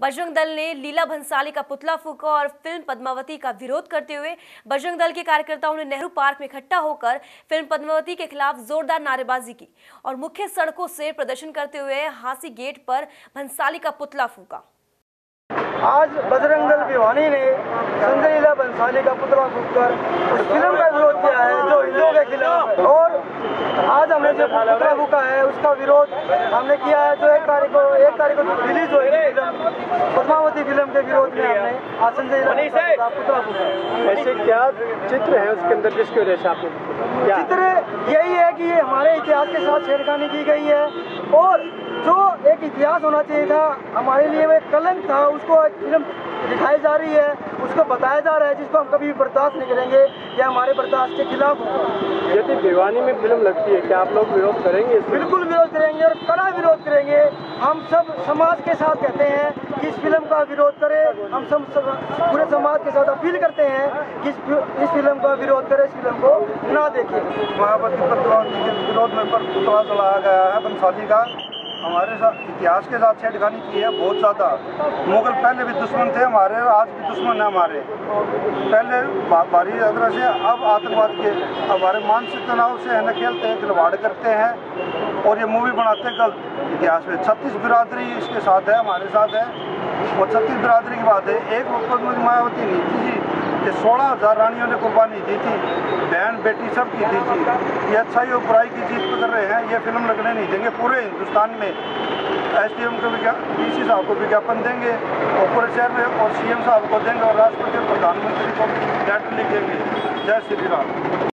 बजरंग दल ने लीला भंसाली का पुतला फूंका और फिल्म पद्मावती का विरोध करते हुए बजरंग दल के कार्यकर्ताओं ने नेहरू पार्क में इकट्ठा होकर फिल्म पद्मावती के खिलाफ जोरदार नारेबाजी की और मुख्य सड़कों से प्रदर्शन करते हुए हांसी गेट पर भंसाली का पुतला फूंका। आज बजरंग दल भिवानी ने संजय लीला भंसाली का पुतला फूंककर उस फिल्म का विरोध किया है जो हिंदुओं के खिलाफ है। और आज हमने जो पुतला फूंका है उसका विरोध हमने किया है। जो एक तारीख को रिलीज हुई फिल्म पद्मावती फिल्म के विरोध में हमने आज संजय लीला का पुतला फूंका। ऐसे क्या चित्र है उसके अंदर जिसकी वजह से आपने चित्र यही है कि ये हमारे इतिहास के साथ छेड़खानी की गई है और जो एक इतिहास होना चाहिए था हमारे लिए वो एक कलंक था, उसको एक फिल्म दिखाई जा रही है, उसको बताया जा रहा है जिसको हम कभी बर्दाश्त नहीं करेंगे। यह हमारे बर्दाश्त के खिलाफ होगा। यदि भिवानी में फिल्म लगती है क्या आप लोग विरोध करेंगे? बिल्कुल विरोध करेंगे और कड़ा विरोध करेंगे। हम सब समाज के साथ कहते हैं कि इस फिल्म का विरोध करें। हम सब पूरे समाज के साथ अपील करते हैं कि इस फिल्म का विरोध करें, इस फिल्म को ना देखें। पद्मावती के विरोध में पुतला जलाया गया है भंसाली का। हमारे साथ इतिहास के साथ छेड़खानी की है बहुत ज़्यादा। मुगल पहले भी दुश्मन थे हमारे, आज भी दुश्मन है हमारे। पहले भारी अदर से, अब आतंकवाद के हमारे मानसिक तनाव से है न खेलते हैं, खिलवाड़ करते हैं और ये मूवी बनाते हैं गलत। इतिहास में 36 बिरादरी इसके साथ है, हमारे साथ है और 36 बिरादरी की बात है। एक पद्मावती मायावती नहीं थी जी, ये 16,000 रानियों ने कुर्बानी दी थी, बहन बेटी सब की दी थी। ये अच्छाई और बुराई की जीत कर रहे हैं। ये फिल्म लगने नहीं देंगे पूरे हिंदुस्तान में। SDM को DC साहब को विज्ञापन देंगे और पूरे शहर में और CM साहब को देंगे और राष्ट्रपति और प्रधानमंत्री को लेटर लिखेंगे। जय श्री राम।